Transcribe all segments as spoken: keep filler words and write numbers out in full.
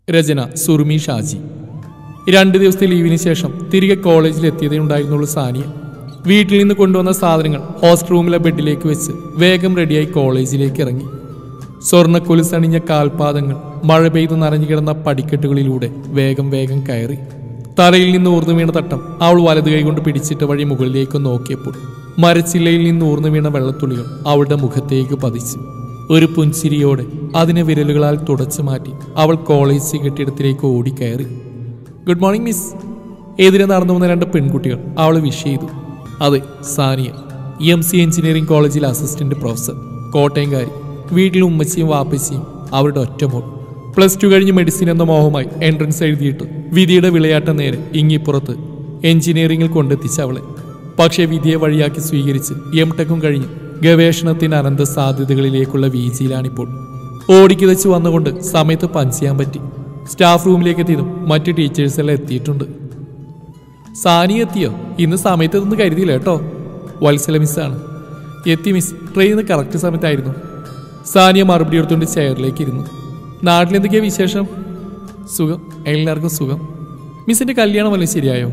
രചന സുറുമി ഷാജി. രണ്ട് ദിവസത്തെ ലീവിന് ശേഷം തിരികെ കോളേജിൽ എത്തിയതേ ഉണ്ടായിരുന്നുള്ളൂ സാനിയ. വീട്ടിൽ നിന്ന് കൊണ്ടുവന്ന സാധനങ്ങൾ ഹോസ്റ്റൽ റൂമിലെ ബെഡിലേക്ക് വെച്ച് വേഗം റെഡിയായി കോളേജിലേക്ക് ഇറങ്ങി. സ്വർണ്ണക്കൊലുസണിഞ്ഞ കാൽപാദങ്ങൾ മഴ പെയ്തു നനഞ്ഞു കിടന്ന പടിക്കെട്ടുകളിലൂടെ വേഗം വേഗം കയറി. തലയിൽ നിന്ന് ഊർന്നു വീണ തട്ടം അവൾ വലതു കൈകൊണ്ട് പിടിച്ചിട്ട് വഴി മുകളിലേക്ക് നോക്കിയപ്പോൾ മരച്ചില്ലയിൽ നിന്ന് ഊർന്നു വീണ വെള്ളത്തുള്ളികൾ അവളുടെ മുഖത്തേക്ക് പതിച്ചു. ഒരു പുൻചിരിയോടെ അതിനെ വിരലുകളാൽ തുടച്ചു മാറ്റി അവൾ കോളേജ് കെട്ടിടത്തിലേക്ക് ഓടിക്കയറി. Good morning miss. എതിരെ നടന്നു വന്ന രണ്ട് പെൺകുട്ടികൾ അവളെ വിഷ് ചെയ്തു. അതെ, സാനിയ, എം സി എഞ്ചിനീയറിംഗ് കോളേജിലെ അസിസ്റ്റന്റ് പ്രൊഫസർ, കോട്ടയംകാരി. വീട്ടിൽ ഉമ്മച്ചിയും വാപ്പച്ചിയും അവരുടെ ഒറ്റമോൾ. പ്ലസ് ടു കഴിഞ്ഞ് മെഡിസിൻ എന്ന മോഹമായി എൻട്രൻസ് എഴുതിയിട്ട് വിധിയുടെ വിളയാട്ടം നേരെ ഇങ്ങിപ്പുറത്ത് എഞ്ചിനീയറിംഗിൽ കൊണ്ടെത്തിച്ച അവളെ. പക്ഷേ വിധിയെ വഴിയാക്കി സ്വീകരിച്ച് എം ടെക്കും കഴിഞ്ഞ് ഗവേഷണത്തിന് അനന്ത സാധ്യതകളിലേക്കുള്ള വീഴ്ചയിലാണിപ്പോൾ. ഓടിക്ക് വെച്ച് വന്നുകൊണ്ട് സമയത്ത് പഞ്ച് ചെയ്യാൻ പറ്റി. സ്റ്റാഫ് റൂമിലേക്ക് എത്തിയതും മറ്റ് ടീച്ചേഴ്സ് എല്ലാം എത്തിയിട്ടുണ്ട്. സാനിയ എത്തിയോ? ഇന്ന് സമയത്ത് ഇതൊന്നും കരുതിയില്ല കേട്ടോ. വത്സല മിസ്സാണ്. എത്തി മിസ്, ട്രെയിനിന്ന് കറക്റ്റ് സമയത്തായിരുന്നു. സാനിയ മറുപടി എടുത്തുകൊണ്ട് ചെയറിലേക്ക് ഇരുന്നു. നാട്ടിലെന്തൊക്കെയാ വിശേഷം? സുഖം, എല്ലാവർക്കും സുഖം. മിസ്സിന്റെ കല്യാണം വല്ലതും ശരിയായോ?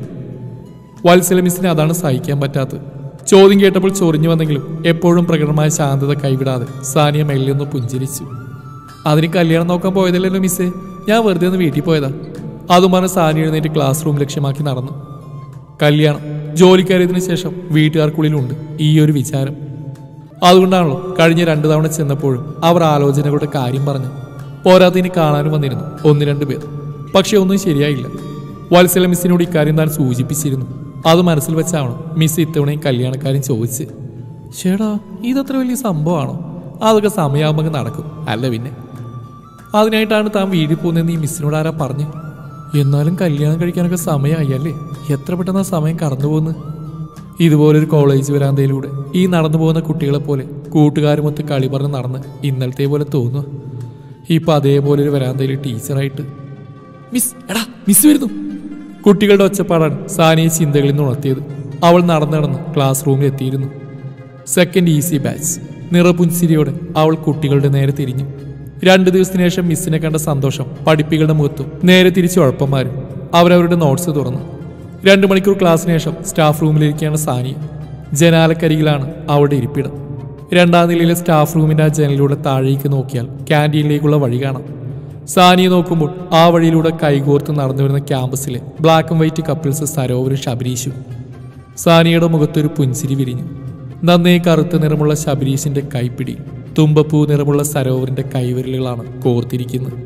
വത്സല മിസ്സിന് അതാണ് സഹിക്കാൻ പറ്റാത്തത്. ചോദ്യം കേട്ടപ്പോൾ ചൊറിഞ്ഞു വന്നെങ്കിലും എപ്പോഴും പ്രകടമായ ശാന്തത കൈവിടാതെ സാനിയ മെല്ലൊന്ന് പുഞ്ചിരിച്ചു. അതിന് കല്യാണം നോക്കാൻ പോയതല്ലല്ലോ മിസ്സേ, ഞാൻ വെറുതെ ഒന്ന് വീട്ടിൽ പോയതാ. അതും പറഞ്ഞ് സാനിയ എഴുന്നേറ്റ് ക്ലാസ് റൂം ലക്ഷ്യമാക്കി നടന്നു. കല്യാണം ജോലിക്കയറിയതിനു ശേഷം വീട്ടുകാർക്കുള്ളിലുണ്ട് ഈ ഒരു വിചാരം. അതുകൊണ്ടാണല്ലോ കഴിഞ്ഞ രണ്ടു തവണ ചെന്നപ്പോഴും അവർ ആലോചനകളുടെ കാര്യം പറഞ്ഞു. പോരാത്തതിന് കാണാനും വന്നിരുന്നു ഒന്ന് രണ്ടു പേർ. പക്ഷെ ഒന്നും ശരിയായില്ല. വത്സല മിസ്സിനോട് ഇക്കാര്യം താൻ സൂചിപ്പിച്ചിരുന്നു. അത് മനസ്സിൽ വെച്ചാവണം മിസ് ഇത്തവണയും കല്യാണക്കാരും ചോദിച്ച്. ചേടാ, ഇതത്ര വലിയ സംഭവമാണോ? അതൊക്കെ സമയമാകുമ്പോൾ നടക്കും, അല്ല പിന്നെ. അതിനായിട്ടാണ് താൻ വീട്ടിൽ പോകുന്നതെന്ന് ഈ മിസ്സിനോട് ആരാ പറഞ്ഞു? എന്നാലും കല്യാണം കഴിക്കാനൊക്കെ സമയമായി അല്ലേ? എത്ര പെട്ടെന്ന് ആ സമയം കടന്നു പോകുന്നു. ഇതുപോലൊരു കോളേജ് വരാന്തയിലൂടെ ഈ നടന്നു പോകുന്ന കുട്ടികളെ പോലെ കൂട്ടുകാരുമൊത്ത് കളി പറഞ്ഞ് നടന്ന് ഇന്നലത്തെ പോലെ തോന്നുക. ഇപ്പം അതേപോലെ ഒരു വരാന്തയിൽ ടീച്ചറായിട്ട്. മിസ്, എടാ മിസ് വരുന്നു. കുട്ടികളുടെ ഒച്ചപ്പാടാണ് സാനിയെ ചിന്തകളിൽ നിന്ന് ഉണർത്തിയത്. അവൾ നടന്നു നടന്ന് ക്ലാസ് റൂമിൽ എത്തിയിരുന്നു. Second easy batch. നിറപുൻസിരിയോടെ അവൾ കുട്ടികളുടെ നേരെ തിരിഞ്ഞു. രണ്ടു ദിവസത്തിന് ശേഷം മിസ്സിനെ കണ്ട സന്തോഷം പഠിപ്പികളുടെ മുഖത്തും നേരെ തിരിച്ച് ഉഴപ്പന്മാരും. അവരവരുടെ നോട്ട്സ് തുറന്നു. രണ്ടു മണിക്കൂർ ക്ലാസ്സിന് ശേഷം സ്റ്റാഫ് റൂമിലിരിക്കുകയാണ് സാനിയ. ജനാലക്കരികിലാണ് അവളുടെ ഇരിപ്പിടം. രണ്ടാം നിലയിലെ സ്റ്റാഫ് റൂമിന്റെ ആ ജനലിലൂടെ താഴേക്ക് നോക്കിയാൽ ക്യാൻറ്റീനിലേക്കുള്ള വഴി കാണാം. സാനിയെ നോക്കുമ്പോൾ ആ വഴിയിലൂടെ കൈകോർത്ത് നടന്നു വരുന്ന ക്യാമ്പസിലെ ബ്ലാക്ക് ആൻഡ് വൈറ്റ് കപ്പിൾസ് സരോവരും ശബരീഷും. സാനിയയുടെ മുഖത്തൊരു പുൻസിരി വിരിഞ്ഞു. നന്നേ കറുത്ത നിറമുള്ള ശബരീഷിന്റെ കൈപ്പിടി തുമ്പപ്പൂ നിറമുള്ള സരോവറിന്റെ കൈവിരലുകളാണ് കോർത്തിരിക്കുന്നത്.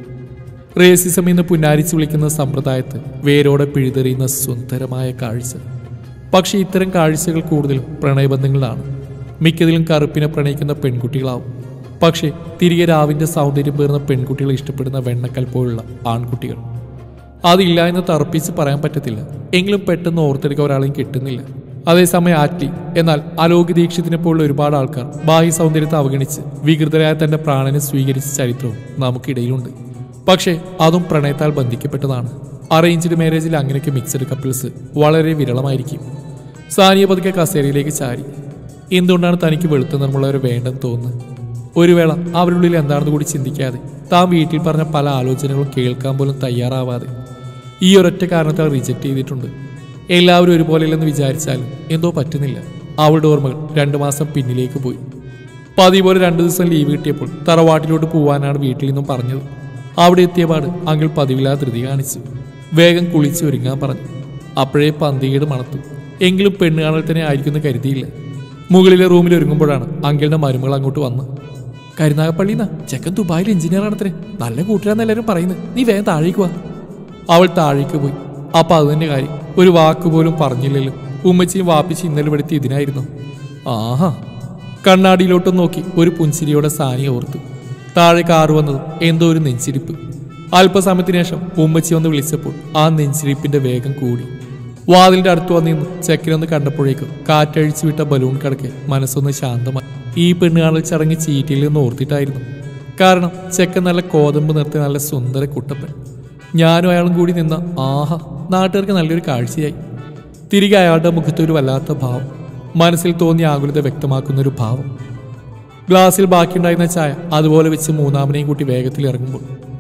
റേസിസം എന്ന് പുന്നാരിച്ച് വിളിക്കുന്ന സമ്പ്രദായത്തെ വേരോടെ പിഴുതെറിയുന്ന സുന്ദരമായ കാഴ്ച. പക്ഷെ ഇത്തരം കാഴ്ചകൾ കൂടുതലും പ്രണയബന്ധങ്ങളാണ്. മിക്കതിലും കറുപ്പിനെ പ്രണയിക്കുന്ന പെൺകുട്ടികളാവും. പക്ഷേ തിരികെ രാവിന്റെ സൗന്ദര്യം പേർന്ന പെൺകുട്ടികളെ ഇഷ്ടപ്പെടുന്ന വെണ്ണക്കൽ പോലുള്ള ആൺകുട്ടികൾ. അതില്ല എന്ന് തറപ്പിച്ച് പറയാൻ പറ്റത്തില്ല. എങ്കിലും പെട്ടെന്ന് ഓർത്തെടുക്കാൻ ഒരാളെയും കിട്ടുന്നില്ല. അതേസമയം ആറ്റ്ലി, എന്നാൽ അലോക് ദീക്ഷിതിനെ പോലുള്ള ഒരുപാട് ആൾക്കാർ ബാഹ്യ സൗന്ദര്യത്തെ അവഗണിച്ച് വികൃതരായ തന്റെ പ്രാണനെ സ്വീകരിച്ച ചരിത്രവും നമുക്കിടയിലുണ്ട്. പക്ഷേ അതും പ്രണയത്താൽ ബന്ധിക്കപ്പെട്ടതാണ്. അറേഞ്ച്ഡ് മാരേജിൽ അങ്ങനെയൊക്കെ മിക്സഡ് കപ്പിൾസ് വളരെ വിരളമായിരിക്കും. സാനിയ പതുക്കെ കസേരയിലേക്ക് ചാരി. എന്തുകൊണ്ടാണ് തനിക്ക് വെളുത്ത നിറമുള്ളവർ വേണ്ടെന്ന് തോന്നുന്നത്? ഒരു വേള അവരുള്ളിൽ എന്താണെന്ന് കൂടി ചിന്തിക്കാതെ താൻ വീട്ടിൽ പറഞ്ഞ പല ആലോചനകളും കേൾക്കാൻ പോലും തയ്യാറാവാതെ ഈ ഒരൊറ്റ കാരണത്താൽ റിജക്റ്റ് ചെയ്തിട്ടുണ്ട്. എല്ലാവരും ഒരുപോലെയല്ലെന്ന് വിചാരിച്ചാലും എന്തോ പറ്റുന്നില്ല. അവളുടെ ഓർമ്മകൾ രണ്ടു മാസം പിന്നിലേക്ക് പോയി. പതിപോലെ രണ്ടു ദിവസം ലീവ് കിട്ടിയപ്പോൾ തറവാട്ടിലോട്ട് പോവാനാണ് വീട്ടിൽ നിന്നും പറഞ്ഞത്. അവിടെ എത്തിയപാട് അങ്കിൾ പതിവില്ലാതെ ധൃതി കാണിച്ചു. വേഗം കുളിച്ച് ഒരുങ്ങാൻ പറഞ്ഞു. അപ്പോഴേ പന്തികേട് മണത്തു. എങ്കിലും പെണ്ണ് കാണൽ തന്നെ ആയിരിക്കുമെന്ന് കരുതിയില്ല. മുകളിലെ റൂമിൽ ഒരുങ്ങുമ്പോഴാണ് അങ്കിളിന്റെ മരുമകൾ അങ്ങോട്ട് വന്ന്. കരുനാഗപ്പള്ളിന്നാ, ചെക്കൻ ദുബായിൽ എഞ്ചിനീയർ ആണത്രേ, നല്ല കൂട്ടുകാരെന്ന് എല്ലാവരും പറയുന്നത്, നീ വേഗം താഴേക്ക് വാ. അവൾ താഴേക്ക് പോയി. അപ്പൊ അത് തന്നെ കാര്യം, ഒരു വാക്ക് പോലും പറഞ്ഞില്ലല്ലോ. ഉമ്മച്ചിയും വാപ്പിച്ച് ഇന്നലെ വെടുത്തി ഇതിനായിരുന്നു. ആഹാ. കണ്ണാടിയിലോട്ടും നോക്കി ഒരു പുൻസിരിയോടെ സാനിയ ഓർത്തു. താഴെ കാറ് വന്നതും എന്തോ ഒരു നെഞ്ചിരിപ്പ്. അല്പസമയത്തിന് ശേഷം ഉമ്മച്ചി വന്ന് വിളിച്ചപ്പോൾ ആ നെഞ്ചിരിപ്പിന്റെ വേഗം കൂടി. വാതിലിന്റെ അടുത്ത് വന്നിരുന്നു ചെക്കനൊന്ന് കണ്ടപ്പോഴേക്കും കാറ്റഴിച്ചു വിട്ട ബലൂൺ കടക്കെ മനസ്സൊന്ന് ശാന്തമായി. ഈ പെണ്ണുകാണൽ ചടങ്ങ് ചീറ്റിയിൽ നിന്ന് ഓർത്തിട്ടായിരുന്നു. കാരണം ചെക്കൻ നല്ല കോതമ്പ് നിർത്തി നല്ല സുന്ദര കുട്ടപ്പൻ. ഞാനും അയാളും കൂടി നിന്ന ആഹാ, നാട്ടുകാർക്ക് നല്ലൊരു കാഴ്ചയായി. തിരികെ അയാളുടെ മുഖത്തൊരു വല്ലാത്ത ഭാവം, മനസ്സിൽ തോന്നിയ ആകുലത വ്യക്തമാക്കുന്നൊരു ഭാവം. ഗ്ലാസ്സിൽ ബാക്കിയുണ്ടായിരുന്ന ചായ അതുപോലെ വെച്ച് മൂന്നാമനെയും കൂട്ടി വേഗത്തിൽ ഇറങ്ങുമ്പോൾ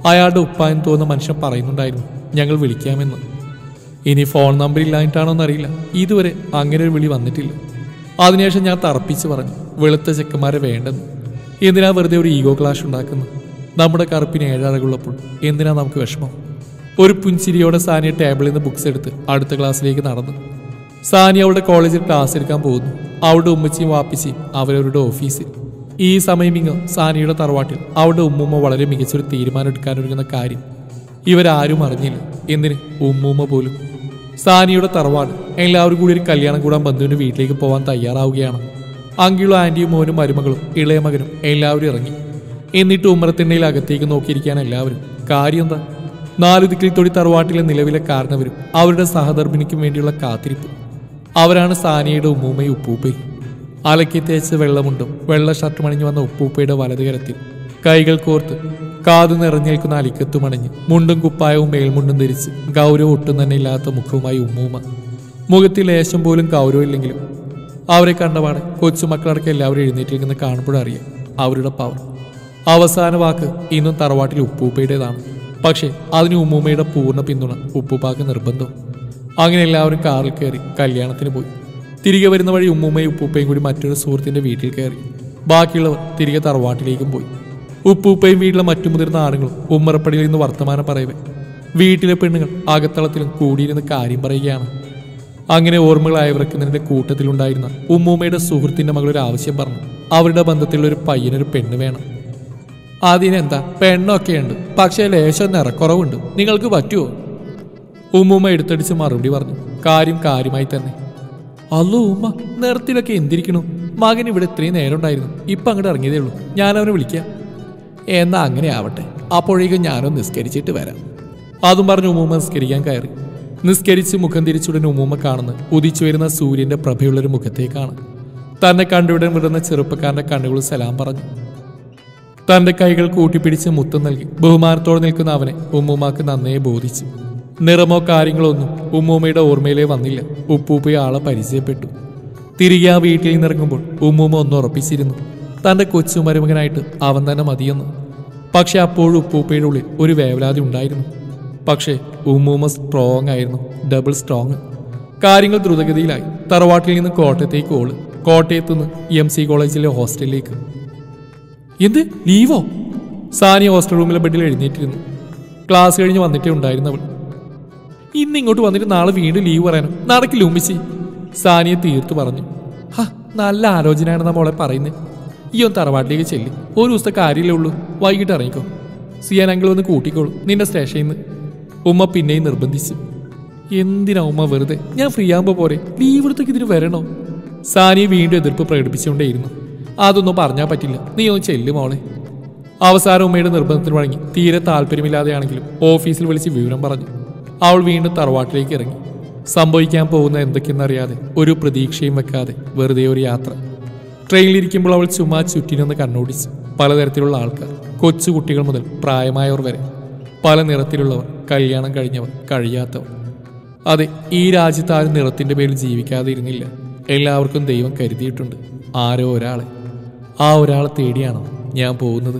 അയാളുടെ ഉപ്പായെന്ന് തോന്നുന്ന മനുഷ്യൻ പറയുന്നുണ്ടായിരുന്നു ഞങ്ങൾ വിളിക്കാമെന്ന്. ഇനി ഫോൺ നമ്പർ ഇല്ലായിട്ടാണോന്നറിയില്ല, ഇതുവരെ അങ്ങനെ ഒരു വിളി വന്നിട്ടില്ല. അതിനുശേഷം ഞാൻ തറപ്പിച്ച് പറഞ്ഞു വെളുത്ത ചെക്കന്മാരെ വേണ്ടെന്ന്. എന്തിനാ വെറുതെ ഒരു ഈഗോ ക്ലാഷ് ഉണ്ടാക്കുന്നത്? നമ്മുടെ കറുപ്പിന് ഏഴഴകുള്ളപ്പോൾ എന്തിനാ നമുക്ക് വിഷമം? ഒരു പുഞ്ചിരിയോടെ സാനിയ ടേബിളിൽ നിന്ന് ബുക്സ് എടുത്ത് അടുത്ത ക്ലാസ്സിലേക്ക് നടന്നു. സാനിയ അവളുടെ കോളേജിൽ ക്ലാസ് എടുക്കാൻ പോകുന്നു. അവളുടെ ഉമ്മച്ചിയും വാപ്പിച്ചിയും അവരവരുടെ ഓഫീസിൽ. ഈ സമയം ഇങ്ങ് സാനിയുടെ തറവാട്ടിൽ അവളുടെ ഉമ്മുമ്മ വളരെ മികച്ചൊരു തീരുമാനം എടുക്കാനൊരുങ്ങുന്ന കാര്യം ഇവരാരും അറിഞ്ഞില്ല. എന്തിന് ഉമ്മുമ്മ പോലും. സാനിയുടെ തറവാട് എല്ലാവരും കൂടി ഒരു കല്യാണം കൂടാൻ ബന്ധുവിന്റെ വീട്ടിലേക്ക് പോകാൻ തയ്യാറാവുകയാണ്. അങ്കിളും ആന്റിയും മോനും മരുമകളും ഇളയ മകനും എല്ലാവരും ഇറങ്ങി. എന്നിട്ട് ഉമ്മറത്തിണ്ണയിൽ അകത്തേക്ക് നോക്കിയിരിക്കാൻ എല്ലാവരും. കാര്യം എന്താ? നാലു ദിക്കിൽ തൊടി തറവാട്ടിലെ നിലവിലെ കാരണവരും അവരുടെ സഹധർമ്മിണിക്കും വേണ്ടിയുള്ള കാത്തിരിപ്പ്. അവരാണ് സാനിയയുടെ ഉമ്മൂമ്മയും ഉപ്പൂപ്പയും. അലക്കി തേച്ച് വെള്ളമുണ്ടും വെള്ള ഷർട്ട് മണിഞ്ഞു വന്ന ഉപ്പൂപ്പയുടെ വലതുകരത്തിൽ കൈകൾ കോർത്ത് കാതു നിറഞ്ഞേൽക്കുന്ന അലിക്കത്തുമണിഞ്ഞ് മുണ്ടും കുപ്പായവും മേൽമുണ്ടും ധരിച്ച് ഗൗരവം ഒട്ടും തന്നെ ഇല്ലാത്ത മുഖവുമായി ഉമ്മൂമ്മ. മുഖത്തിൽ ലേശം പോലും ഗൗരവമില്ലെങ്കിലും അവരെ കണ്ടപാടെ കൊച്ചുമക്കളടക്കം എല്ലാവരും എഴുന്നേറ്റിരിക്കുന്ന കാണുമ്പോഴറിയാം അവരുടെ പവർ. അവസാന വാക്ക് ഇന്നും തറവാട്ടിൽ ഉപ്പൂപ്പയുടേതാണ്. പക്ഷേ അതിന് ഉമ്മൂമ്മയുടെ പൂർണ്ണ പിന്തുണ ഉപ്പൂപ്പാക്ക് നിർബന്ധം. അങ്ങനെ എല്ലാവരും കാറിൽ കയറി കല്യാണത്തിന് പോയി. തിരികെ വരുന്ന വഴി ഉമ്മൂമ്മയും ഉപ്പൂപ്പയും കൂടി മറ്റൊരു സുഹൃത്തിന്റെ വീട്ടിൽ കയറി. ബാക്കിയുള്ളവർ തിരികെ തറവാട്ടിലേക്കും പോയി. ഉപ്പൂപ്പയും വീട്ടിലെ മറ്റു മുതിർന്ന ആണുങ്ങളും ഉമ്മറപ്പടിയിൽ നിന്ന് വർത്തമാനം പറയവേ വീട്ടിലെ പെണ്ണുങ്ങൾ അകത്തളത്തിലും കൂടിയിരുന്ന് കാര്യം പറയുകയാണ്. അങ്ങനെ ഓർമ്മകളായവരക്കുന്നതിന്റെ കൂട്ടത്തിലുണ്ടായിരുന്ന ഉമ്മൂമ്മയുടെ സുഹൃത്തിന്റെ മകൾ ഒരു ആവശ്യം പറഞ്ഞു. അവരുടെ ബന്ധത്തിലുള്ള ഒരു പയ്യനൊരു പെണ്ണ് വേണം. അതിനെന്താ, പെണ്ണൊക്കെയുണ്ട്, പക്ഷേ ലേശം നിറക്കുറവുണ്ട്, നിങ്ങൾക്ക് പറ്റുമോ? ഉമ്മൂമ്മ എടുത്തടിച്ച് മറുപടി പറഞ്ഞു. കാര്യം കാര്യമായി തന്നെ. അല്ലോ ഉമ്മ, നിറത്തിലൊക്കെ എന്തിരിക്കണു? മകൻ ഇവിടെ ഇത്രയും നേരം ഉണ്ടായിരുന്നു, ഇപ്പം അങ്ങോട്ട് ഇറങ്ങിയതേ ഉള്ളൂ. ഞാൻ അവനെ വിളിക്കാം. എന്നാ അങ്ങനെ ആവട്ടെ, അപ്പോഴേക്കും ഞാനൊന്ന് നിസ്കരിച്ചിട്ട് വരാം. അതും പറഞ്ഞ് ഉമ്മൂമ്മ നിസ്കരിക്കാൻ കയറി. നിസ്കരിച്ച് മുഖം തിരിച്ചുടൻ ഉമ്മൂമ്മ കാണുന്നത് ഉദിച്ചു വരുന്ന സൂര്യന്റെ പ്രഭയുള്ളൊരു മുഖത്തേക്കാണ്. തന്നെ കണ്ടുവിടാൻ വിടുന്ന ചെറുപ്പക്കാരന്റെ കണ്ണുകൾ സലാം പറഞ്ഞു. തന്റെ കൈകൾ കൂട്ടിപ്പിടിച്ച് മുത്തം നൽകി ബഹുമാനത്തോടെ നിൽക്കുന്ന അവനെ ഉമ്മൂമ്മക്ക് നന്നേ ബോധിച്ചു. നിറമോ കാര്യങ്ങളോ ഒന്നും ഉമ്മൂമ്മയുടെ ഓർമ്മയിലേ വന്നില്ല. ഉപ്പൂപ്പയെ ആളെ പരിചയപ്പെട്ടു. തിരികെ ആ വീട്ടിൽ നിന്നിറങ്ങുമ്പോൾ ഉമ്മൂമ്മ ഒന്ന് ഉറപ്പിച്ചിരുന്നു, തന്റെ കൊച്ചു മരുമകനായിട്ട് അവൻ തന്നെ മതിയെന്ന്. പക്ഷെ അപ്പോഴും ഉപ്പൂപ്പയുടെ ഉള്ളിൽ ഒരു വേവലാതി ഉണ്ടായിരുന്നു. പക്ഷേ ഉമ്മൂമ്മ സ്ട്രോങ് ആയിരുന്നു, ഡബിൾ സ്ട്രോങ്. കാര്യങ്ങൾ ദ്രുതഗതിയിലായി. തറവാട്ടിൽ നിന്ന് കോട്ടയത്തേക്ക് ഓള്, കോട്ടയത്ത് നിന്ന് എം സി കോളേജിലെ ഹോസ്റ്റലിലേക്ക്. എന്ത് ലീവോ? സാനിയ ഹോസ്റ്റൽ റൂമിലെ ബെഡിൽ എഴുന്നേറ്റിരുന്നു. ക്ലാസ് കഴിഞ്ഞ് വന്നിട്ടേ ഉണ്ടായിരുന്നവൾ. ഇന്ന് ഇങ്ങോട്ട് വന്നിട്ട് നാളെ വീണ്ടും ലീവ് പറയാനോ? നടക്കില്ല ഉമ്മിച്ചി, സാനിയ തീർത്തു പറഞ്ഞു. ഹാ, നല്ല ആലോചനയാണെന്നാ മോളെ പറയുന്നത്. ഈ ഒന്ന് തറവാട്ടിലേക്ക് ചെല്ലും, ഒരു ദിവസത്തെ കാര്യമില്ലേ ഉള്ളൂ, വൈകിട്ട് ഇറങ്ങിക്കോ. സിയാൻ അങ്കിൾ വന്ന് കൂട്ടിക്കോളൂ നിന്റെ സ്റ്റേഷനിൽ നിന്ന്. ഉമ്മ പിന്നെയും നിർബന്ധിച്ചു. എന്തിനാ ഉമ്മ വെറുതെ, ഞാൻ ഫ്രീ ആകുമ്പോൾ പോരെ, ലീവ് എടുത്തേക്ക് ഇതിന് വരണോ? സാനിയ വീണ്ടും എതിർപ്പ് പ്രകടിപ്പിച്ചുകൊണ്ടേയിരുന്നു. അതൊന്നും പറഞ്ഞാൽ പറ്റില്ല, നീ ഒന്ന് ചെല്ലു മോളെ. അവസാനം ഉമ്മയുടെ നിർബന്ധത്തിന് വഴങ്ങി തീരെ താല്പര്യമില്ലാതെയാണെങ്കിലും ഓഫീസിൽ വിളിച്ച് വിവരം പറഞ്ഞു. അവൾ വീണ്ടും തറവാട്ടിലേക്ക് ഇറങ്ങി. സംഭവിക്കാൻ പോകുന്ന എന്തൊക്കെയെന്നറിയാതെ, ഒരു പ്രതീക്ഷയും വെക്കാതെ വെറുതെ ഒരു യാത്ര. ട്രെയിനിലിരിക്കുമ്പോൾ അവൾ ചുമ്മാ ചുറ്റിനൊന്ന് കണ്ണോടിച്ചു. പലതരത്തിലുള്ള ആൾക്കാർ, കൊച്ചുകുട്ടികൾ മുതൽ പ്രായമായവർ വരെ, പല നിറത്തിലുള്ളവർ, കല്യാണം കഴിഞ്ഞവർ, കഴിയാത്തവർ. അതെ, ഈ രാജ്യത്ത് ആരും നിറത്തിന്റെ പേരിൽ ജീവിക്കാതെ ഇരുന്നില്ല. എല്ലാവർക്കും ദൈവം കരുതിയിട്ടുണ്ട് ആരോ ഒരാളെ. ആ ഒരാളെ തേടിയാണോ ഞാൻ പോകുന്നത്?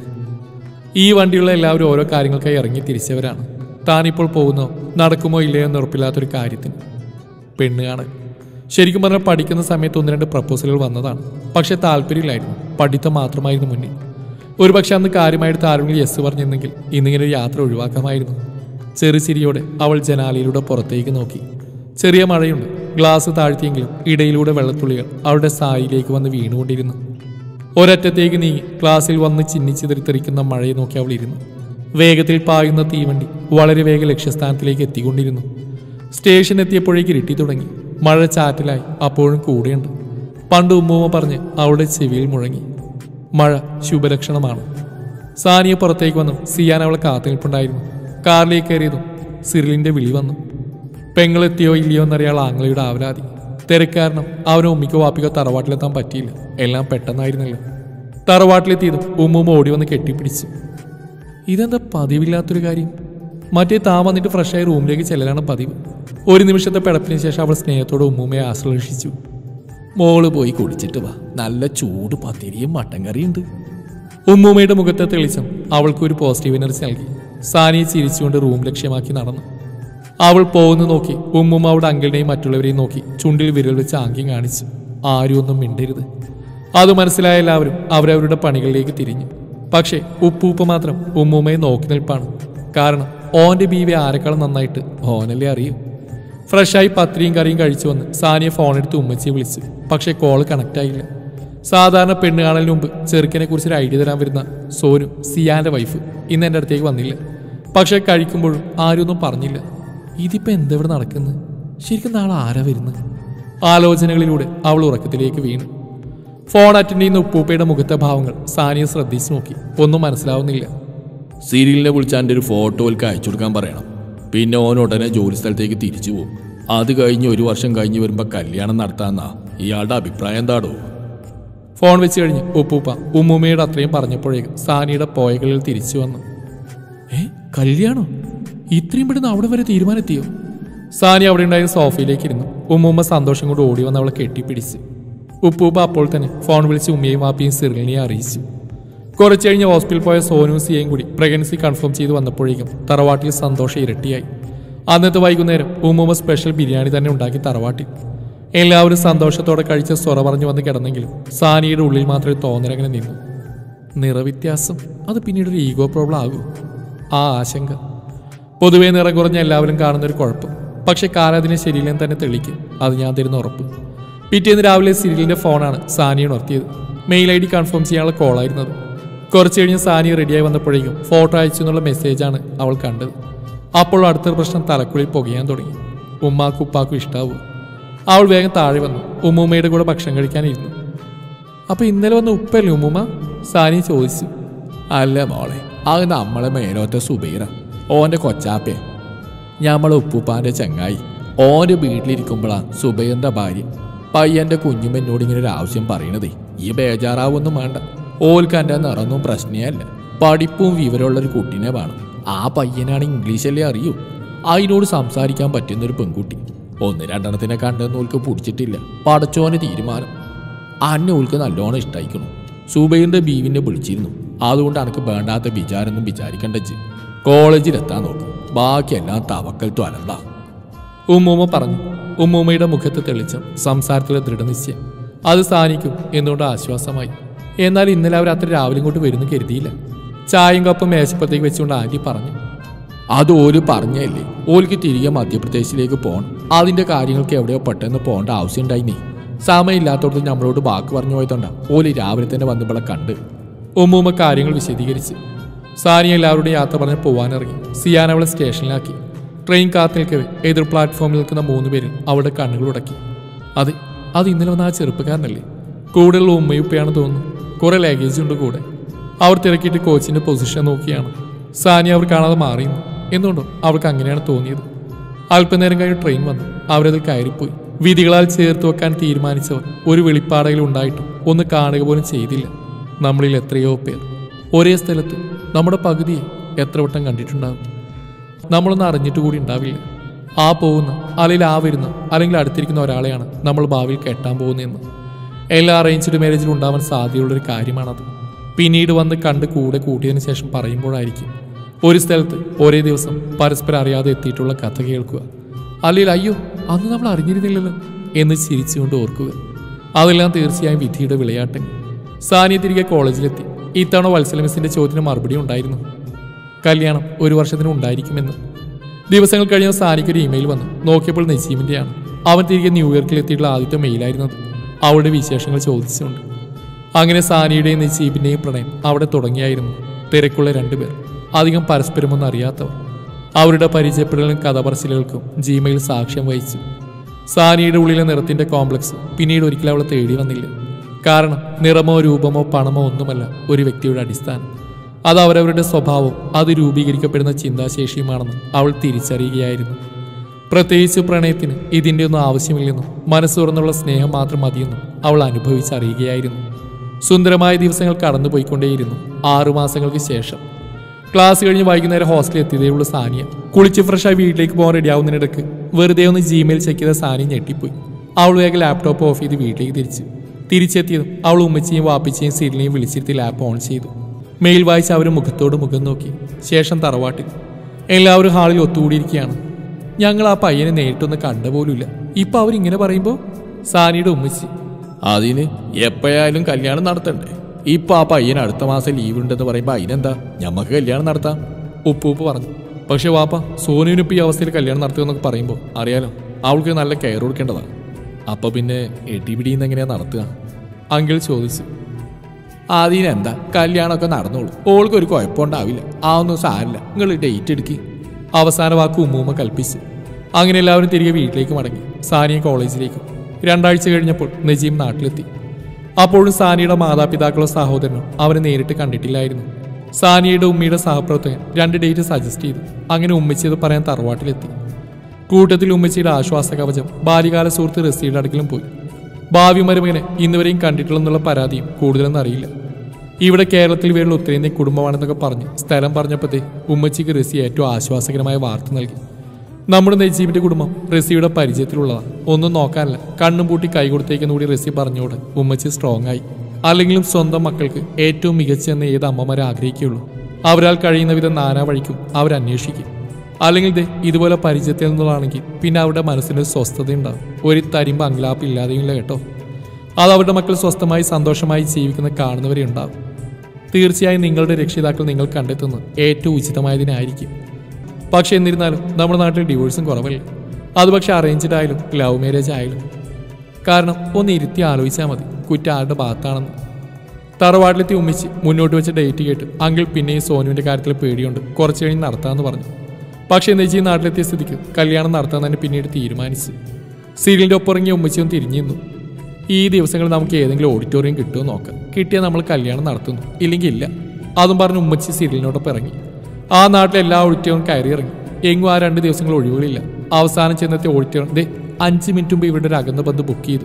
ഈ വണ്ടിയുള്ള എല്ലാവരും ഓരോ കാര്യങ്ങൾക്കായി ഇറങ്ങി തിരിച്ചവരാണ്. താനിപ്പോൾ പോകുന്നോ നടക്കുമോ ഇല്ലയോ എന്ന് ഉറപ്പില്ലാത്തൊരു കാര്യത്തിന്. പെണ്ണ് കാണൽ. ശരിക്കും പറഞ്ഞാൽ പഠിക്കുന്ന സമയത്ത് ഒന്ന് രണ്ട് പ്രപ്പോസലുകൾ വന്നതാണ്. പക്ഷെ താല്പര്യമില്ലായിരുന്നു, പഠിത്തം മാത്രമായിരുന്നു മുന്നിൽ. ഒരു പക്ഷെ അന്ന് കാര്യമായിട്ട് ആരെങ്കിലും യെസ് പറഞ്ഞിരുന്നെങ്കിൽ ഇന്നിങ്ങനെ ഒരു യാത്ര ഒഴിവാക്കാമായിരുന്നു. ചെറുചിരിയോടെ അവൾ ജനാലയിലൂടെ പുറത്തേക്ക് നോക്കി. ചെറിയ മഴയുണ്ട്. ഗ്ലാസ് താഴ്ത്തിയെങ്കിലും ഇടയിലൂടെ വെള്ളത്തുള്ളികൾ അവളുടെ സായിലേക്ക് വന്ന് വീണുകൊണ്ടിരുന്നു. ഒരറ്റത്തേക്ക് നീങ്ങി ക്ലാസ്സിൽ വന്ന് ചിന്നിച്ചിതറിത്തെറിക്കുന്ന മഴയെ നോക്കി അവൾ ഇരുന്നു. വേഗത്തിൽ പായുന്ന തീവണ്ടി വളരെ വേഗം ലക്ഷ്യസ്ഥാനത്തിലേക്ക് എത്തിക്കൊണ്ടിരുന്നു. സ്റ്റേഷൻ എത്തിയപ്പോഴേക്ക് ഇരുട്ടി തുടങ്ങി. മഴ ചാറ്റലായി, അപ്പോഴും കൂടെയുണ്ട്. പണ്ട് ഉമ്മൂമ്മ പറഞ്ഞ് അവളുടെ ചെവിയിൽ മുഴങ്ങി, മഴ ശുഭലക്ഷണമാണ്. സാനിയ പുറത്തേക്ക് വന്നു. സിയാൻ അവളെ കാത്തുനിൽപ്പുണ്ടായിരുന്നു. കാറിലേക്ക് കയറിയതും സിറിലിന്റെ വിളി വന്നു. പെങ്ങളെത്തിയോ ഇല്ലയോ എന്നറിയാൾ ആങ്ങളയുടെ ആവലാതി. തിരക്കാരണം അവനോ ഉമ്മിക്കോ വാപ്പിക്കോ തറവാട്ടിലെത്താൻ പറ്റിയില്ല. എല്ലാം പെട്ടെന്നായിരുന്നല്ലോ. തറവാട്ടിലെത്തിയതും ഉമ്മൂമ്മ ഓടി വന്ന് കെട്ടിപ്പിടിച്ചു. ഇതെന്താ പതിവില്ലാത്തൊരു കാര്യം? മറ്റേ താൻ വന്നിട്ട് ഫ്രഷായി റൂമിലേക്ക് ചെല്ലലാണ് പതിവ്. ഒരു നിമിഷത്തെ പിടപ്പിന് ശേഷം അവൾ സ്നേഹത്തോടെ ഉമ്മൂമ്മയെ ആശ്ലേഷിച്ചു. മോള് പോയി കുടിച്ചിട്ട് വാ, നല്ല ചൂട് പത്തിരിയും മട്ടൻ കറിയുണ്ട്. ഉമ്മൂമ്മയുടെ മുഖത്തെ തെളിച്ചം അവൾക്ക് ഒരു പോസിറ്റീവ് എനർജി നൽകി. സാനിയെ ചിരിച്ചുകൊണ്ട് റൂം ലക്ഷ്യമാക്കി നടന്നു. അവൾ പോകുന്നു നോക്കി ഉമ്മുമ്മ അവിടെ അങ്കിളിനെയും മറ്റുള്ളവരെയും നോക്കി ചുണ്ടിൽ വിരൽ വെച്ച് ആംഗ്യം കാണിച്ചു. ആരും ഒന്നും മിണ്ടരുത്. അത് മനസ്സിലായ എല്ലാവരും അവരവരുടെ പണികളിലേക്ക് തിരിഞ്ഞു. പക്ഷേ ഉപ്പൂപ്പ മാത്രം ഉമ്മൂമ്മയെ നോക്കി നിൽപ്പാണ്. കാരണം ഓന്റെ ബീവി ആരെക്കാളും നന്നായിട്ട് ഓനല്ലേ അറിയൂ. ഫ്രഷായി പത്രിയും കറിയും കഴിച്ചു വന്ന് സാനിയെ ഫോണെടുത്ത് ഉമ്മച്ചിയെ വിളിച്ചു. പക്ഷേ കോള് കണക്റ്റ് ആയില്ല. സാധാരണ പെണ്ണ് കാണലിന് മുമ്പ് ചെറുക്കനെ കുറിച്ച് ഒരു ഐഡിയ തരാൻ വരുന്ന സോനു, സിയാന്റെ വൈഫ്, ഇന്ന് എൻ്റെ അടുത്തേക്ക് വന്നില്ല. പക്ഷെ കഴിക്കുമ്പോഴും ആരും ഒന്നും പറഞ്ഞില്ല. ഇതിപ്പോ എന്തെവിടെ നടക്കുന്നത്? ശരിക്കും നാളെ ആരാ വരുന്നത്? ആലോചനകളിലൂടെ അവൾ ഉറക്കത്തിലേക്ക് വീണു. ഫോൺ അറ്റൻഡ് ചെയ്യുന്ന ഉപ്പൂപ്പയുടെ മുഖത്തെ ഭാവങ്ങൾ സാനിയെ ശ്രദ്ധിച്ചു നോക്കി. ഒന്നും മനസ്സിലാവുന്നില്ല. സീരിയലിനെ വിളിച്ച് എൻ്റെ ഒരു ഫോട്ടോയിലേക്ക് അയച്ചു കൊടുക്കാൻ പറയണം. പിന്നെ ഓൻ ഉടനെ ജോലി സ്ഥലത്തേക്ക് തിരിച്ചു പോകും. അത് കഴിഞ്ഞ് ഒരു വർഷം കഴിഞ്ഞ് വരുമ്പോൾ കല്യാണം നടത്താമെന്നാ ഇയാളുടെ അഭിപ്രായം എന്താടോ? ഫോൺ വെച്ച് കഴിഞ്ഞ് ഉപ്പൂപ്പ ഉമ്മുമ്മയുടെ അത്രയും പറഞ്ഞപ്പോഴേക്കും സാനിയുടെ പോയകളിൽ തിരിച്ചു വന്നു. ഏ കല്യാണോ? ഇത്രയും പെട്ടെന്ന് അവിടെ വരെ തീരുമാനമെത്തിയോ? സാനി അവിടെ ഉണ്ടായിരുന്ന സോഫയിലേക്ക് ഇരുന്നു. ഉമ്മുമ്മ സന്തോഷം കൊണ്ട് ഓടി വന്ന് അവളെ കെട്ടിപ്പിടിച്ചു. ഉപ്പൂപ്പ അപ്പോൾ തന്നെ ഫോൺ വിളിച്ച് ഉമ്മയും വാപ്പിയും സിറിലിനെയും അറിയിച്ചു. കുറച്ചു കഴിഞ്ഞ് ഹോസ്പിറ്റലിൽ പോയ സോനുവും സിയയും കൂടി പ്രഗ്നൻസി കൺഫേം ചെയ്ത് വന്നപ്പോഴേക്കും തറവാട്ടിൽ സന്തോഷം ഇരട്ടിയായി. അന്നത്തെ വൈകുന്നേരം ഉമ്മുമ്മ സ്പെഷ്യൽ ബിരിയാണി തന്നെ ഉണ്ടാക്കി തറവാട്ടിൽ. എല്ലാവരും സന്തോഷത്തോടെ കഴിച്ച് സ്വറ പറഞ്ഞു വന്ന് കിടന്നെങ്കിലും സാനിയുടെ ഉള്ളിൽ മാത്രമേ തോന്നലങ്ങനെ നിന്നു. നിറവ്യത്യാസം അത് പിന്നീട് ഒരു ഈഗോ പ്രോബ്ലം ആകും. ആ ആശങ്ക. പൊതുവെ നിറം കുറഞ്ഞ എല്ലാവരും കാണുന്നൊരു കുഴപ്പം. പക്ഷെ കാലതിനെ ശരിയില്ലെന്ന് തന്നെ തെളിക്കും. അത് ഞാൻ തരുന്ന ഉറപ്പ്. പിറ്റേന്ന് രാവിലെ സിരിലിന്റെ ഫോണാണ് സാനിയെ ഉണർത്തിയത്. മെയിൽ ഐ ഡി കൺഫേം ചെയ്യാനുള്ള കോളായിരുന്നത്. കുറച്ച് കഴിഞ്ഞ് സാനി റെഡിയായി വന്നപ്പോഴേക്കും ഫോട്ടോ അയച്ചു എന്നുള്ള മെസ്സേജാണ് അവൾ കണ്ടത്. അപ്പോൾ അടുത്തൊരു പ്രശ്നം തലക്കുള്ളിൽ പുകയാൻ തുടങ്ങി. ഉമ്മാക്കും ഉപ്പാക്കും ഇഷ്ടാവും. അവൾ വേഗം താഴെ വന്നു ഉമ്മൂമ്മയുടെ കൂടെ ഭക്ഷണം കഴിക്കാനിരുന്നു. അപ്പൊ ഇന്നലെ വന്ന ഉപ്പല്ലേ ഉമ്മൂമ്മ? സാനി ചോദിച്ചു. അല്ല മോളെ, അത് നമ്മളെ മേലോത്തെ സുബൈറ, ഓൻ്റെ കൊച്ചാപ്പേ. ഞമ്മളെ ഉപ്പൂപ്പാൻ്റെ ചങ്ങായി. ഓൻ്റെ വീട്ടിലിരിക്കുമ്പോഴാണ് സുബൈറിൻ്റെ ഭാര്യ പയ്യൻ്റെ കുഞ്ഞുമെന്നോട് ഇങ്ങനെ ഒരു ആവശ്യം പറയണതേ. ഈ ബേജാറാവൊന്നും വേണ്ട. ഓൽക്ക് എൻ്റെ നിറൊന്നും പ്രശ്നമല്ല. പഠിപ്പും വിവരമുള്ളൊരു കുട്ടീനെ വേണം. ആ പയ്യനാണ് ഇംഗ്ലീഷല്ലേ അറിയൂ. അതിനോട് സംസാരിക്കാൻ പറ്റുന്നൊരു പെൺകുട്ടി. ഒന്ന് രണ്ടെണ്ണത്തിനെ കണ്ടെന്ന് ഓൽക്ക് പിടിച്ചിട്ടില്ല. പടച്ചോന് തീരുമാനം. അന്നെ ഓൽക്ക് നല്ലോണം ഇഷ്ടമായിക്കണം. സുബൈറിൻ്റെ ബീവിനെ വിളിച്ചിരുന്നു. അതുകൊണ്ട് എനിക്ക് വേണ്ടാത്ത വിചാരമൊന്നും വിചാരിക്കണ്ടച്ച്. കോളേജിലെത്താൻ നോക്കും. ബാക്കിയെല്ലാം തവക്കൽ ത്വരണ്ട. ഉമ്മൂമ്മ പറഞ്ഞു. ഉമ്മൂമ്മയുടെ മുഖത്ത് തെളിച്ചം, സംസാരത്തിലെ ദൃഢനിശ്ചയം. അത് സാനിക്കും എന്തുകൊണ്ട് ആശ്വാസമായി. എന്നാൽ ഇന്നലെ അവർ അത്ര രാവിലെ ഇങ്ങോട്ട് വരുന്നു കരുതിയില്ല. ചായയും കപ്പം മേശപ്പുറത്തേക്ക് വെച്ചുകൊണ്ട് ആന്റി പറഞ്ഞു. അത് ഓല് പറഞ്ഞല്ലേ, ഓൽക്ക് തിരികെ മധ്യപ്രദേശിലേക്ക് പോകണം. അതിൻ്റെ കാര്യങ്ങൾക്ക് എവിടെയോ പെട്ടെന്ന് പോകേണ്ട ആവശ്യം ഉണ്ടായിനേ. സമയമില്ലാത്തടത്ത് നമ്മളോട് വാക്ക് പറഞ്ഞു പോയതുകൊണ്ടാ ഓല് രാവിലെ തന്നെ വന്നപ്പോളെ കണ്ട്. ഉമ്മൂമ്മ കാര്യങ്ങൾ വിശദീകരിച്ച്. സാനി എല്ലാവരുടെയും യാത്ര പറഞ്ഞ് പോവാനിറങ്ങി. സിയാൻ അവളെ സ്റ്റേഷനിലാക്കി. ട്രെയിൻ കാത്തു നിൽക്കവേ എതിർ പ്ലാറ്റ്ഫോമിൽ നിൽക്കുന്ന മൂന്ന് പേരിൽ അവളുടെ കണ്ണുകൾ ഉടക്കി. അതെ, അത് ഇന്നലെ വന്ന ആ ചെറുപ്പക്കാരനല്ലേ? കൂടുതലുള്ള ഉമ്മയുപ്പയാണ് തോന്നുന്നു. കുറെ ലഗേജ് ഉണ്ട് കൂടെ. അവർ തിരക്കിയിട്ട് കോച്ചിന്റെ പൊസിഷൻ നോക്കിയാണ്. സാനി അവർ കാണാതെ മാറിയുന്നു. എന്തുകൊണ്ടോ അവൾക്ക് അങ്ങനെയാണ് തോന്നിയത്. അല്പനേരം കഴിഞ്ഞ് ട്രെയിൻ വന്നു. അവരതിൽ കയറിപ്പോയി. വിധികളാൽ ചേർത്ത് വെക്കാൻ തീരുമാനിച്ചവർ ഒരു വെളിപ്പാടയിൽ ഉണ്ടായിട്ടും ഒന്ന് കാണുക പോലും ചെയ്തില്ല. നമ്മളിൽ എത്രയോ പേർ ഒരേ സ്ഥലത്ത് നമ്മുടെ പകുതിയെ എത്ര വട്ടം കണ്ടിട്ടുണ്ടാകും. നമ്മളൊന്നും അറിഞ്ഞിട്ട് കൂടി ഉണ്ടാവില്ല. ആ പോകുന്ന അല്ലെങ്കിൽ ആ വരുന്ന അല്ലെങ്കിൽ അടുത്തിരിക്കുന്ന ഒരാളെയാണ് നമ്മൾ ഭാവിയിൽ കെട്ടാൻ പോകുന്നതെന്ന്. എല്ലാ അറേഞ്ച്ഡ് മാരേജിലും ഉണ്ടാവാൻ സാധ്യതയുള്ളൊരു കാര്യമാണത്. പിന്നീട് വന്ന് കണ്ട് കൂടെ കൂട്ടിയതിന് ശേഷം പറയുമ്പോഴായിരിക്കും ഒരു സ്ഥലത്ത് ഒരേ ദിവസം പരസ്പരം അറിയാതെ എത്തിയിട്ടുള്ള കഥ കേൾക്കുക. അല്ലെങ്കിൽ അയ്യോ അന്ന് നമ്മൾ അറിഞ്ഞിരുന്നില്ലല്ലോ എന്ന് ചിരിച്ചുകൊണ്ട് ഓർക്കുക. അതെല്ലാം തീർച്ചയായും വിധിയുടെ വിളയാട്ടം. സാനിയ തിരികെ കോളേജിലെത്തി. ഇത്തവണ വത്സല മിസ്സിന്റെ ചോദ്യത്തിന് മറുപടി ഉണ്ടായിരുന്നു. കല്യാണം ഒരു വർഷത്തിന് ഉണ്ടായിരിക്കുമെന്ന്. ദിവസങ്ങൾ കഴിഞ്ഞ സാനിക്കൊരു ഇമെയിൽ വന്നു. നോക്കിയപ്പോൾ നസീമിൻ്റെയാണ്. അവൻ തിരികെ ന്യൂയോർക്കിൽ എത്തിയിട്ടുള്ള ആദ്യത്തെ മെയിലായിരുന്നത്. അവളുടെ വിശേഷങ്ങൾ ചോദിച്ചുകൊണ്ട്. അങ്ങനെ സാനിയുടെയും നസീബിൻ്റെയും പ്രണയം അവിടെ തുടങ്ങിയായിരുന്നു. തിരക്കുള്ള രണ്ടുപേർ, അധികം പരസ്പരമൊന്നും അറിയാത്തവർ. അവരുടെ പരിചയപ്പെടലും കഥപറച്ചിലുകൾക്കും ജിമെയിൽ സാക്ഷ്യം വഹിച്ചു. സാനിയുടെ ഉള്ളിലെ നിറത്തിന്റെ കോംപ്ലക്സ് പിന്നീട് ഒരിക്കലും അവളെ തേടി വന്നില്ല. കാരണം നിറമോ രൂപമോ പണമോ ഒന്നുമല്ല ഒരു വ്യക്തിയുടെ അടിസ്ഥാനം. അത് അവരവരുടെ സ്വഭാവവും അത് രൂപീകരിക്കപ്പെടുന്ന ചിന്താശേഷിയുമാണെന്ന് അവൾ തിരിച്ചറിയുകയായിരുന്നു. പ്രത്യേകിച്ച് പ്രണയത്തിന് ഇതിൻ്റെ ഒന്നും ആവശ്യമില്ലെന്നും മനസ്സ് തുറന്നുള്ള സ്നേഹം മാത്രം മതിയെന്നും അവൾ അനുഭവിച്ചറിയുകയായിരുന്നു. സുന്ദരമായ ദിവസങ്ങൾ കടന്നുപോയിക്കൊണ്ടേയിരുന്നു. ആറുമാസങ്ങൾക്ക് ശേഷം ക്ലാസ് കഴിഞ്ഞ് വൈകുന്നേരം ഹോസ്റ്റലിൽ എത്തിയതേയുള്ള സാനിയ കുളിച്ച് ഫ്രഷായി വീട്ടിലേക്ക് പോകാൻ റെഡിയാവുന്നതിനിടക്ക് വെറുതെ ഒന്ന് ജിമെയിൽ ചെക്ക് ചെയ്ത സാനിയ ഞെട്ടിപ്പോയി. അവൾ വേഗം ലാപ്ടോപ്പ് ഓഫ് ചെയ്ത് വീട്ടിലേക്ക് തിരിച്ചു. തിരിച്ചെത്തിയതും അവൾ ഉമ്മച്ചിയും വാപ്പിച്ചയും സീരിയലിനെയും വിളിച്ചിരുത്തി ലാപ്പ് ഓൺ ചെയ്തു. മെയിൽ വായിച്ച് അവർ മുഖത്തോട് മുഖം നോക്കി. ശേഷം തറവാട്ടിൽ. എല്ലാവരും ഹാളിൽ ഒത്തുകൂടിയിരിക്കുകയാണ്. ഞങ്ങൾ ആ പയ്യനെ നേരിട്ടൊന്ന് കണ്ടുപോലുമില്ല. ഇപ്പൊ അവരിങ്ങനെ പറയുമ്പോൾ സാനിയുടെ ഉമ്മച്ചി, അതിന് എപ്പോഴായാലും കല്യാണം നടത്തണ്ടേ? ഇപ്പൊ ആ പയ്യന് അടുത്ത മാസം ലീവ് ഉണ്ടെന്ന് പറയുമ്പോ അതിനെന്താ, ഞമ്മക്ക് കല്യാണം നടത്താം. ഉപ്പൂപ്പ് പറഞ്ഞു. പക്ഷെ വാപ്പ, സോനുവിനിപ്പോൾ ഈ അവസ്ഥയിൽ കല്യാണം നടത്തുമെന്നൊക്കെ പറയുമ്പോൾ അറിയാലോ, അവൾക്ക് നല്ല കെയർ കൊടുക്കേണ്ടതാണ്. അപ്പൊ പിന്നെ എടിപിടിന്ന് എങ്ങനെയാ നടത്തുക? അങ്കിൾ ചോദിച്ചു. അതിനെന്താ, കല്യാണമൊക്കെ നടന്നോളൂ, ഓൾക്ക് ഒരു കുഴപ്പമുണ്ടാവില്ല. ആ ഒന്നും സാരില്ല, നിങ്ങൾ ഡേറ്റ് എടുക്കി. അവസാന വാക്ക് ഉമ്മൂമ്മ കൽപ്പിച്ചു. അങ്ങനെ എല്ലാവരും തിരികെ വീട്ടിലേക്ക് മടങ്ങി. സാനിയ കോളേജിലേക്കും. രണ്ടാഴ്ച കഴിഞ്ഞപ്പോൾ നജീം നാട്ടിലെത്തി. അപ്പോഴും സാനിയുടെ മാതാപിതാക്കളോ സഹോദരനോ അവനെ നേരിട്ട് കണ്ടിട്ടില്ലായിരുന്നു. സാനിയയുടെ ഉമ്മയുടെ സഹപ്രവർത്തകൻ രണ്ട് ഡേറ്റ് സജസ്റ്റ് ചെയ്തു. അങ്ങനെ ഉമ്മച്ചിയത് പറയാൻ തറവാട്ടിലെത്തി. കൂട്ടത്തിൽ ഉമ്മച്ചിയുടെ ആശ്വാസ കവചം ബാല്യകാല സുഹൃത്ത് റസിയുടെ അടുക്കലും പോയി. ഭാവി മരുമകനെ ഇന്നുവരെയും കണ്ടിട്ടുള്ളെന്നുള്ള പരാതിയും കൂടുതലൊന്നും അറിയില്ല. ഇവിടെ കേരളത്തിൽ വേറുള്ള ഉത്തരേന്ത്യൻ കുടുംബമാണെന്നൊക്കെ പറഞ്ഞ് സ്ഥലം പറഞ്ഞപ്പോഴത്തേ ഉമ്മച്ചിക്ക് റസി ഏറ്റവും ആശ്വാസകരമായ വാർത്ത നൽകി. നമ്മുടെ നജീബിന്റെ കുടുംബം റസിയുടെ പരിചയത്തിലുള്ളതാണ്. ഒന്നും നോക്കാനല്ല, കണ്ണും പൂട്ടി കൈ കൊടുത്തേക്കെന്ന് കൂടി റസി പറഞ്ഞോട് ഉമ്മച്ചി സ്ട്രോങ് ആയി. അല്ലെങ്കിലും സ്വന്തം മക്കൾക്ക് ഏറ്റവും മികച്ചെന്ന് ഏത് അമ്മമാരെ ആഗ്രഹിക്കുകയുള്ളൂ. അവരാൽ കഴിയുന്ന വിധം നാനാ വഴിക്കും അവരന്വേഷിക്കും. അല്ലെങ്കിൽ ദേ ഇതുപോലെ പരിചയത്തിൽ നിന്നുള്ളതാണെങ്കിൽ പിന്നെ അവരുടെ മനസ്സിന് സ്വസ്ഥതയുണ്ടാകും. ഒരു തരിമ്പ് അങ്കലാപ്പ് ഇല്ലാതെയില്ല കേട്ടോ. അത് അവരുടെ മക്കൾ സ്വസ്ഥമായി സന്തോഷമായി ജീവിക്കുന്ന കാണുന്നവരെ ഉണ്ടാകും. തീർച്ചയായും നിങ്ങളുടെ രക്ഷിതാക്കൾ നിങ്ങൾ കണ്ടെത്തുന്നത് ഏറ്റവും ഉചിതമായതിനായിരിക്കും. പക്ഷെ എന്നിരുന്നാലും നമ്മുടെ നാട്ടിൽ ഡിവോഴ്സും കുറവല്ലേ. അത് പക്ഷെ അറേഞ്ച്ഡ് ആയാലും ലവ് മാരേജ് ആയാലും. കാരണം ഒന്ന് ഇരുത്തി ആലോചിച്ചാൽ മതി കുറ്റം ആരുടെ ഭാഗത്താണെന്ന്. തറവാട്ടിലെത്തി ഉമ്മിച്ച് മുന്നോട്ട് വെച്ച ഡേറ്റ് കേട്ട് അങ്കിൾ പിന്നെയും സോനുവിൻ്റെ കാര്യത്തിൽ പേടിയുണ്ട്, കുറച്ച് കഴിഞ്ഞ് നടത്താമെന്ന് പറഞ്ഞു. പക്ഷേ നജീ നാട്ടിലെത്തിയ സ്ഥിതിക്ക് കല്യാണം നടത്താൻ തന്നെ പിന്നീട് തീരുമാനിച്ചു. സീരിയലിൻ്റെ ഒപ്പിറങ്ങിയ ഉമ്മച്ചിയും തിരിഞ്ഞിരുന്നു. ഈ ദിവസങ്ങൾ നമുക്ക് ഏതെങ്കിലും ഓഡിറ്റോറിയം കിട്ടുമോ നോക്കാം. കിട്ടിയാൽ നമ്മൾ കല്യാണം നടത്തുന്നു, ഇല്ലെങ്കിൽ ഇല്ല. അതും പറഞ്ഞ് ഉമ്മച്ചി സീരിയലിനോടൊപ്പം ഇറങ്ങി. ആ നാട്ടിലെ എല്ലാ ഓഡിറ്റോറിയം കയറി ഇറങ്ങി. എങ്ങും ആ രണ്ട് ദിവസങ്ങൾ ഒഴിവുകളില്ല. അവസാനം ചെന്നെത്തിയ ഓഡിറ്റോറിയം ദേ അഞ്ച് മിനിറ്റ് മുമ്പ് ഇവരുടെ ഒരു അകന്ന ബന്ധു ബുക്ക് ചെയ്തു.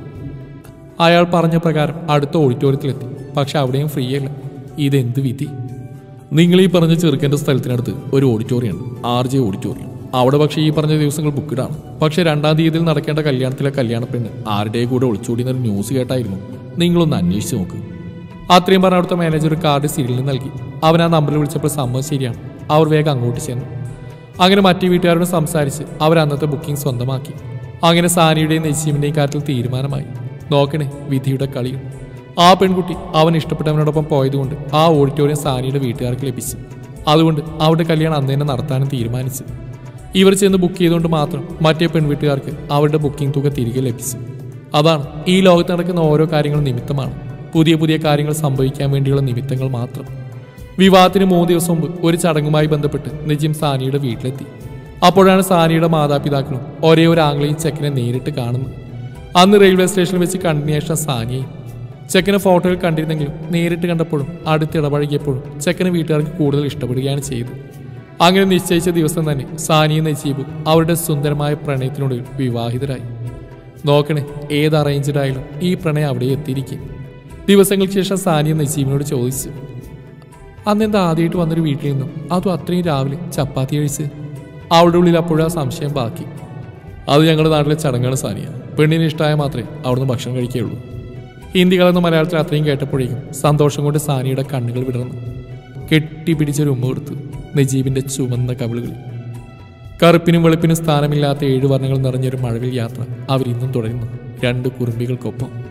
അയാൾ പറഞ്ഞ പ്രകാരം അടുത്ത ഓഡിറ്റോറിയത്തിലെത്തി. പക്ഷെ അവിടെയും ഫ്രീ അല്ല. ഇതെന്ത് വിധി! നിങ്ങൾ ഈ പറഞ്ഞ ചെറുക്കൻ്റെ സ്ഥലത്തിനടുത്ത് ഒരു ഓഡിറ്റോറിയം ഉണ്ട്, ആർ ജെ ഓഡിറ്റോറിയം. അവിടെ പക്ഷേ ഈ പറഞ്ഞ ദിവസങ്ങൾ ബുക്കിഡാണ്. പക്ഷെ രണ്ടാം തീയതിയിൽ നടക്കേണ്ട കല്യാണത്തിലെ കല്യാണ പെണ്ണ് ആരുടെ കൂടെ ഒളിച്ചോടിയെന്നൊരു ന്യൂസ് കേട്ടായിരുന്നു. നിങ്ങളൊന്ന് അന്വേഷിച്ച് നോക്ക്. അത്രയും പറഞ്ഞ അവിടുത്തെ മാനേജർ ഒരു കാർഡ് സീരിയലിന് നൽകി. അവൻ ആ നമ്പറിൽ വിളിച്ചപ്പോൾ സമ്മതം ശരിയാണ്. അവർ വേഗം അങ്ങോട്ട് ചെന്നു. അങ്ങനെ മറ്റു വീട്ടുകാരോട് സംസാരിച്ച് അവർ അന്നത്തെ ബുക്കിംഗ് സ്വന്തമാക്കി. അങ്ങനെ സാനിയുടെയും നജീബിൻ്റെയും കാര്യത്തിൽ തീരുമാനമായി. നോക്കണേ വിധിയുടെ കളിയും. ആ പെൺകുട്ടി അവൻ ഇഷ്ടപ്പെട്ടവനോടൊപ്പം പോയതുകൊണ്ട് ആ ഓഡിറ്റോറിയം സാനിയുടെ വീട്ടുകാർക്ക് ലഭിച്ചു. അതുകൊണ്ട് അവരുടെ കല്യാണം അന്ന് തന്നെ നടത്താനും തീരുമാനിച്ചു. ഇവർ ചെന്ന് ബുക്ക് ചെയ്തുകൊണ്ട് മാത്രം മറ്റേ പെൺവീട്ടുകാർക്ക് അവരുടെ ബുക്കിംഗ് തുക തിരികെ ലഭിച്ചു. അതാണ് ഈ ലോകത്ത് നടക്കുന്ന ഓരോ കാര്യങ്ങളും നിമിത്തമാണ്. പുതിയ പുതിയ കാര്യങ്ങൾ സംഭവിക്കാൻ വേണ്ടിയുള്ള നിമിത്തങ്ങൾ മാത്രം. വിവാഹത്തിന് മൂന്ന് ദിവസം മുമ്പ് ഒരു ചടങ്ങുമായി ബന്ധപ്പെട്ട് നജീം സാനിയുടെ വീട്ടിലെത്തി. അപ്പോഴാണ് സാനിയുടെ മാതാപിതാക്കളും ഒരേ ഒരു ആംഗ്ലയും ചെക്കനെ നേരിട്ട് കാണുന്നത്. അന്ന് റെയിൽവേ സ്റ്റേഷനിൽ വെച്ച് കണ്ടതിന് ശേഷം സാനിയെയും. ചെക്കനെ ഫോട്ടോയിൽ കണ്ടിരുന്നെങ്കിലും നേരിട്ട് കണ്ടപ്പോഴും അടുത്തിടപഴകിയപ്പോഴും ചെക്കനെ വീട്ടുകാർക്ക് കൂടുതൽ ഇഷ്ടപ്പെടുകയാണ് ചെയ്തത്. അങ്ങനെ നിശ്ചയിച്ച ദിവസം തന്നെ സാനിയും നജീബും അവരുടെ സുന്ദരമായ പ്രണയത്തിനൊടുവിൽ വിവാഹിതരായി. നോക്കണേ, ഏത് അറേഞ്ച്ഡ് ആയാലും ഈ പ്രണയം അവിടെ എത്തിയിരിക്കും. ദിവസങ്ങൾക്ക് ശേഷം സാനിയ നജീബിനോട് ചോദിച്ചു, അന്നെന്താ ആദ്യമായിട്ട് വന്നൊരു വീട്ടിൽ നിന്നും അതും അത്രയും രാവിലെ ചപ്പാത്തി കഴിച്ച്? അവിടെ ഉള്ളിൽ അപ്പോഴാ സംശയം ബാക്കി. അത് ഞങ്ങളുടെ നാട്ടിലെ ചടങ്ങാണ് സാനിയ. പെണ്ണിന് ഇഷ്ടമായ മാത്രമേ അവിടുന്ന് ഭക്ഷണം കഴിക്കുകയുള്ളൂ. ഹിന്ദി കലർന്ന മലയാളത്തിൽ അത്രയും കേട്ടപ്പോഴേക്കും സന്തോഷം കൊണ്ട് സാനിയുടെ കണ്ണുകൾ വിടർന്നു. കെട്ടിപ്പിടിച്ചൊരു ഉമ്മ കൊടുത്തു നജീബിന്റെ ചുവന്ന കവിളുകളിൽ. കറുപ്പിനും വെളുപ്പിനും സ്ഥാനമില്ലാത്ത ഏഴു വർണ്ണങ്ങൾ നിറഞ്ഞൊരു മഴവിൽ യാത്ര അവരിന്നും തുടരുന്നു, രണ്ട് കുറുമ്പികൾക്കൊപ്പം.